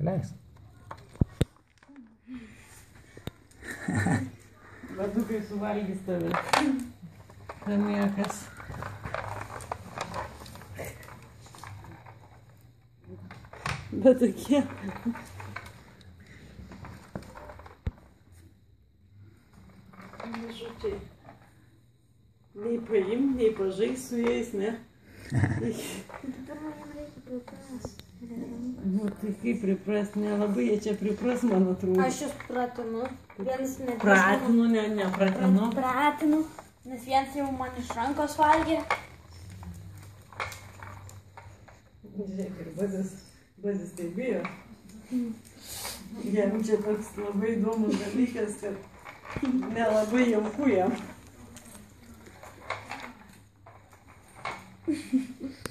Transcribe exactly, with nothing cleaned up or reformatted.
Leis. Vadukai suvalgys tave. Kamiekas. Bet tokie. Mažučiai. Nei paim, nei pažais su jais, ne? Nu, tai kaip pripras, nelabai jie čia pripras, man atrodo. Aš jūs pratinu. Vienas neprisimenu. Pratinu, ne, nepratinu. Pratinu, nes vienas jau man iš rankos valgė. Žiūrėk, ir bazis, bazis tai bijo. Jam čia toks labai įdomus dalykas, kad nelabai jauku jam.